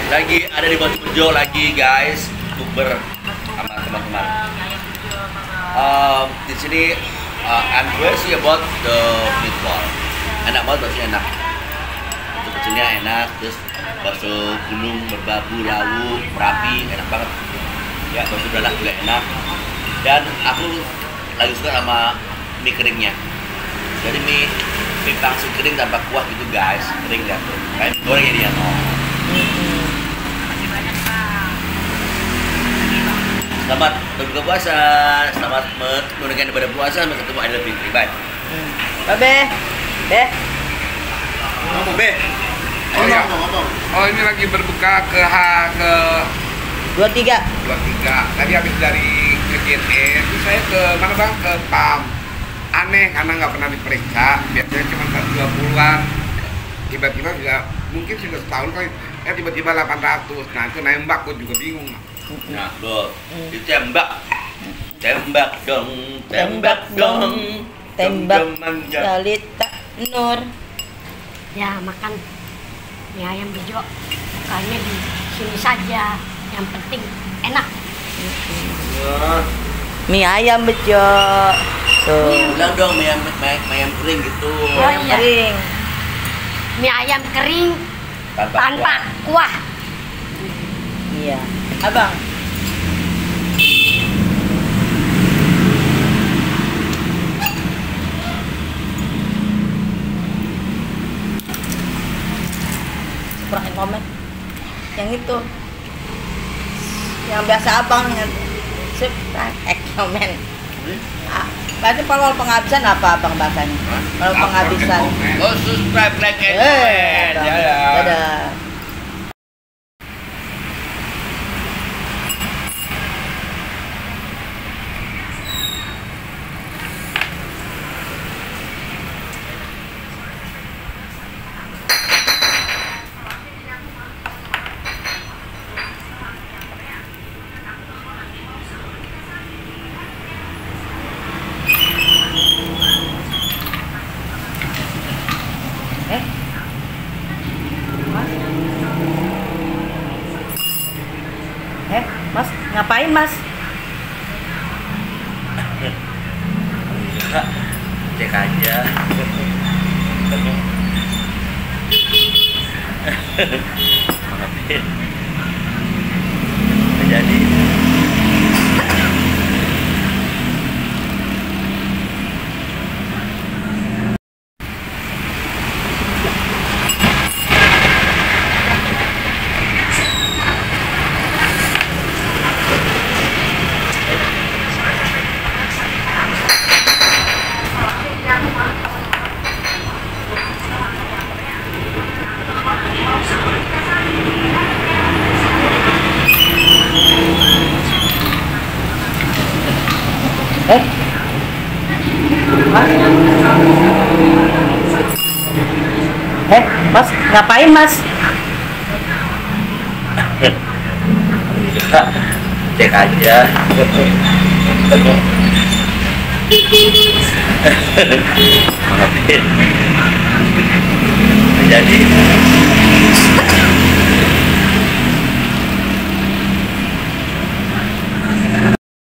Lagi ada di Batu Bejo lagi guys, bukber sama teman-teman. Di sini I'm crazy about the meatball. Enak banget, baksonya enak. Itu kecilnya enak, terus bakso gunung berbabu lauk merapi enak banget. Ya bakso dalam juga enak. Dan aku lagi suka sama mie keringnya. Jadi mie pangsit kering tanpa kuah gitu guys, kering ya tuh. Kayak goreng ini ya. Selamat berbuka puasa, selamat menunaikan ibadah puasa, sampai ketemu Idul Fitri. Bye. Be. Ngomong Be. Ngomong. Oh ini lagi berbuka ke 23. Tadi habis dari KJT, itu saya ke mana bang? Ke PAM. Aneh karena nggak pernah diperiksa, biasanya cuma 120-an. Tiba-tiba juga mungkin sudah setahun kali, tiba-tiba 800. Nah itu nembak, gue juga bingung. Nah, lo ditembak. Tembak dong. Jalita Nur. Ya makan mie ayam bejo, bukanya di sini saja. Yang penting enak. Mie ayam bejo. Tuh. Bilang dong mie ayam kering gitu. Oh, Ayam iya. kering. Mie ayam kering tanpa kuah. Iya. Abang. Kurang komen. Yang itu. Yang biasa abang komen. Berarti kalau penghabisan apa abang bahasanya? Kalau penghabisan. Oh, subscribe, like, and comment. Dadah. Mas, ngapain mas? Cek aja. Maafin. Nggak jadi. Mas, ngapain mas? Cek aja. Maafin. Nggak jadi.